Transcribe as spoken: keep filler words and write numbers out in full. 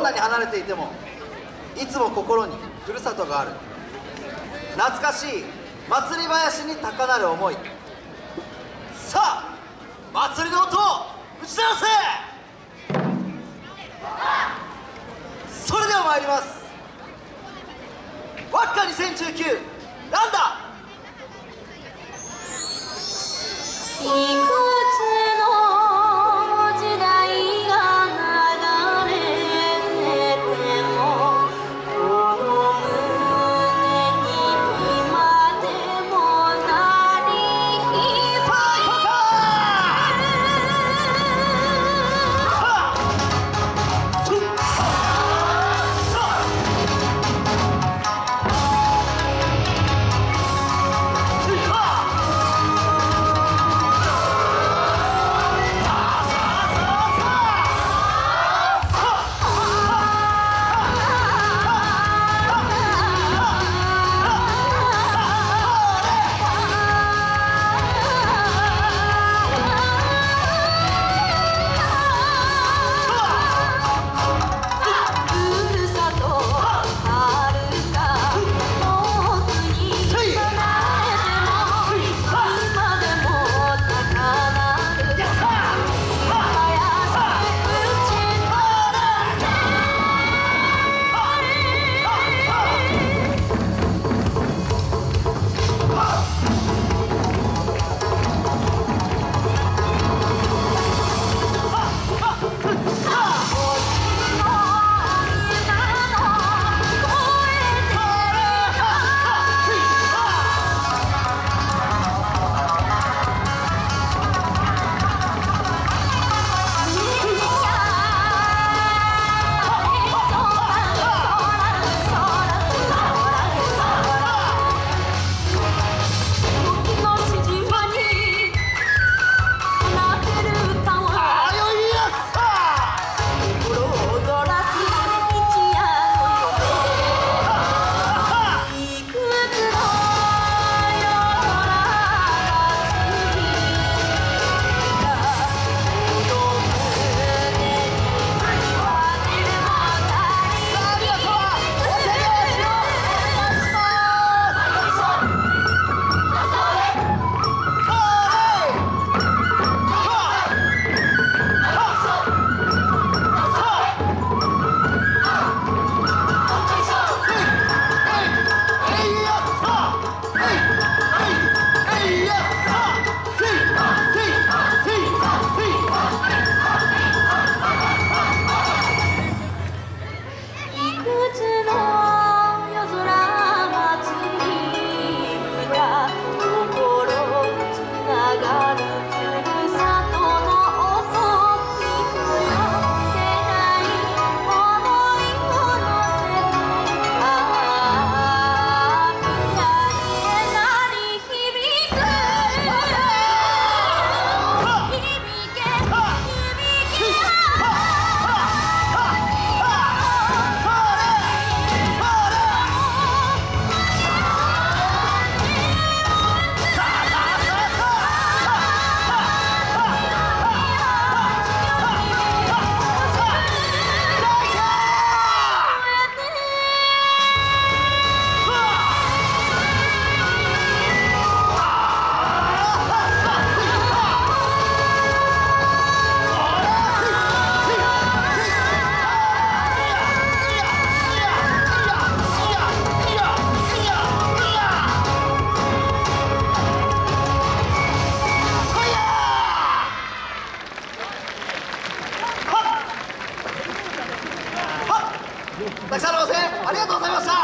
んなに離れていてもいつも心にふるさとがある。懐かしい祭り林に高鳴る思い。さあ祭りの音を打ち鳴らせ。それでは参ります。ワッカにせんじゅうきゅうランダ。 いくつの時代が流れててもこの胸に今でも鳴り響く。 たくさんのご声援ありがとうございました。